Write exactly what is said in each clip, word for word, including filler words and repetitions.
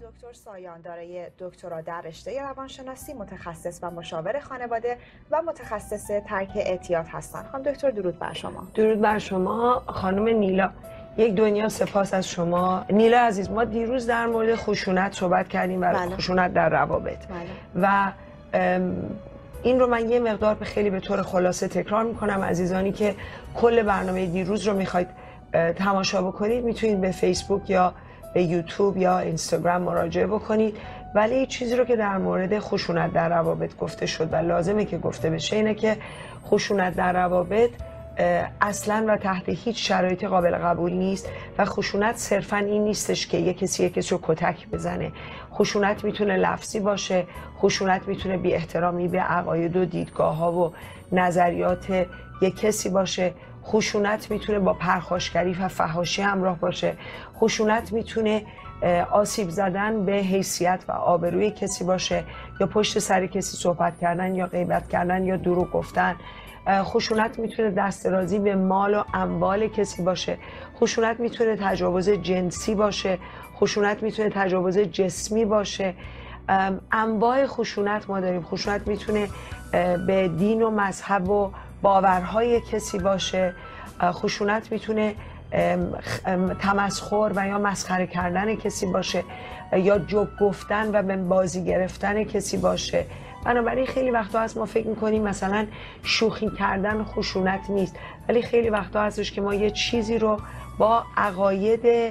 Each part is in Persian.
دکتر سایان دارای دکترا در رشته روانشناسی، متخصص و مشاور خانواده و متخصص ترک اعتیاد هستند. خانم دکتر درود بر شما. درود بر شما خانم نیلا. یک دنیا سپاس از شما. نیلا عزیز، ما دیروز در مورد خشونت صحبت کردیم و بله. خشونت در روابط بله. و این رو من یه مقدار به خیلی به طور خلاصه تکرار میکنم. عزیزانی که کل برنامه دیروز رو میخواید تماشا بکنید میتونید به فیسبوک یا به یوتیوب یا اینستاگرام مراجعه بکنید. ولی چیزی رو که در مورد خشونت در روابط گفته شد و لازمه که گفته بشه اینه که خشونت در روابط اصلا و تحت هیچ شرایطی قابل قبول نیست و خشونت صرفا این نیستش که یک کسی یک کسی رو کتک بزنه. خشونت میتونه لفظی باشه، خشونت میتونه بی احترامی به عقاید و دیدگاه ها و نظریات یک کسی باشه، خشونت میتونه با پرخاشگری و فحاشی همراه باشه، خشونت میتونه آسیب زدن به حیثیت و آبروی کسی باشه یا پشت سر کسی صحبت کردن یا غیبت کردن یا دروغ گفتن. خشونت میتونه دسترازی به مال و اموال کسی باشه، خشونت میتونه تجاوز جنسی باشه، خشونت میتونه تجاوز جسمی باشه. انواع خشونت ما داریم. خشونت میتونه به دین و مذهب و باورهای کسی باشه، خشونت میتونه تمسخر و یا مسخره کردن کسی باشه یا جوک گفتن و به بازی گرفتن کسی باشه. بنابراین خیلی وقتا هست ما فکر میکنیم مثلا شوخی کردن خشونت نیست، ولی خیلی وقتا هستش که ما یه چیزی رو با عقاید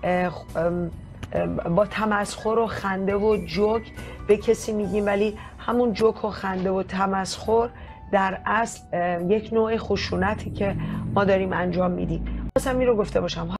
با تمسخر و خنده و جوک به کسی میگیم، ولی همون جوک و خنده و تمسخر در اصل یک نوع خشونتی که ما داریم انجام میدیم. مثلا این رو گفته باشم،